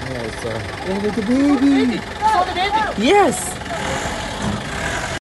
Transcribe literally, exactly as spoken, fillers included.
Yes, uh, oh, there's a baby. Saw the baby. Yes.